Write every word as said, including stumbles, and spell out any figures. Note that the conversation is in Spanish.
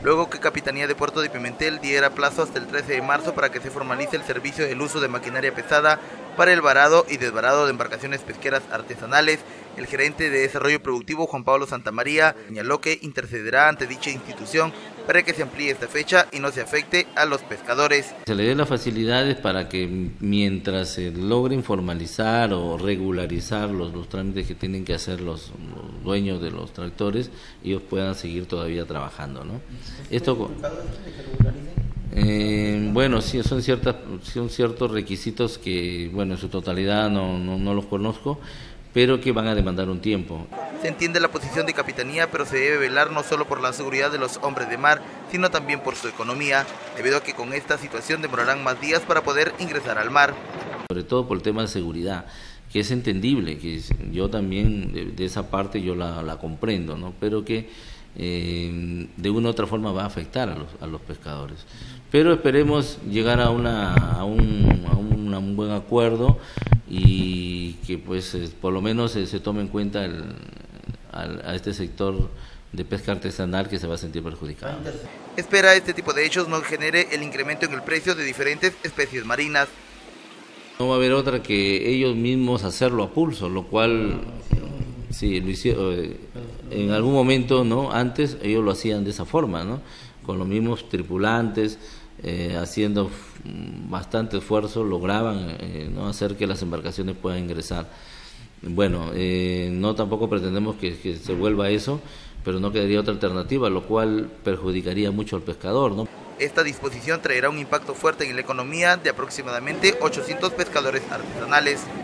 luego que Capitanía de Puerto de Pimentel diera plazo hasta el trece de marzo para que se formalice el servicio del uso de maquinaria pesada para el varado y desvarado de embarcaciones pesqueras artesanales. El gerente de Desarrollo Productivo, Juan Pablo Santamaría, señaló que intercederá ante dicha institución para que se amplíe esta fecha y no se afecte a los pescadores. Se le dé las facilidades para que mientras se logren formalizar o regularizar los, los trámites que tienen que hacer los, los dueños de los tractores, ellos puedan seguir todavía trabajando, ¿no? Esto, eh, bueno, sí, son ciertas, son ciertos requisitos que, bueno, en su totalidad no, no, no los conozco, pero que van a demandar un tiempo. Se entiende la posición de Capitanía, pero se debe velar no solo por la seguridad de los hombres de mar, sino también por su economía, debido a que con esta situación demorarán más días para poder ingresar al mar. Sobre todo por el tema de seguridad, que es entendible, que yo también de, de esa parte yo la, la comprendo, ¿no? Pero que eh, de una u otra forma va a afectar a los, a los pescadores. Pero esperemos llegar a, una, a, un, a, un, a un buen acuerdo y que pues por lo menos se, se tome en cuenta el, a, a este sector de pesca artesanal que se va a sentir perjudicado. Espera este tipo de hechos no genere el incremento en el precio de diferentes especies marinas. No va a haber otra que ellos mismos hacerlo a pulso, lo cual sí, lo hicieron, en algún momento, ¿no? Antes ellos lo hacían de esa forma, ¿no? Con los mismos tripulantes, eh, haciendo bastante esfuerzo, lograban eh, ¿no? hacer que las embarcaciones puedan ingresar. Bueno, eh, no tampoco pretendemos que, que se vuelva eso, pero no quedaría otra alternativa, lo cual perjudicaría mucho al pescador, ¿no? Esta disposición traerá un impacto fuerte en la economía de aproximadamente ochocientos pescadores artesanales.